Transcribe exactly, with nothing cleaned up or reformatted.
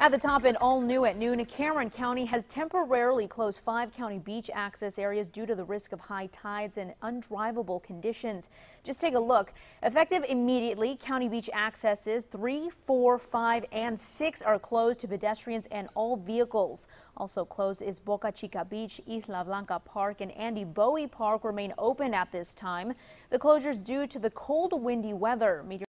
At the top and all new at noon, Cameron County has temporarily closed five county beach access areas due to the risk of high tides and undrivable conditions. Just take a look. Effective immediately, county beach accesses three, four, five, and six are closed to pedestrians and all vehicles. Also closed is Boca Chica Beach, Isla Blanca Park, and Andy Bowie Park remain open at this time. The closures due to the cold, windy weather.